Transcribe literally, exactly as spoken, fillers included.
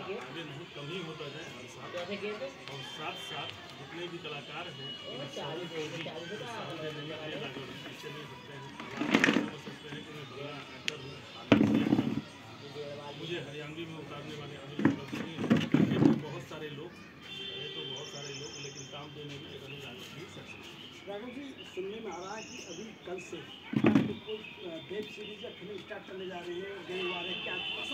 आगे नहीं कम ही होता जाए हर साल। और साथ साथ जितने भी कलाकार हैं पीछे नहीं सकते हैं, समझ सकते हैं कि मैं बड़ा एक्टर हूँ। मुझे हरियाणवी में उतारने वाले अभी उपलब्ध नहीं है। ये तो बहुत सारे लोग ये तो बहुत सारे लोग लेकिन काम देने में अनिल राघव ही सक्सेस। राघव जी, सुनने में आ रहा है कि अभी कल से कोई वेब सीरीज या फिल्म स्टार्ट करने जा रहे हैं, क्या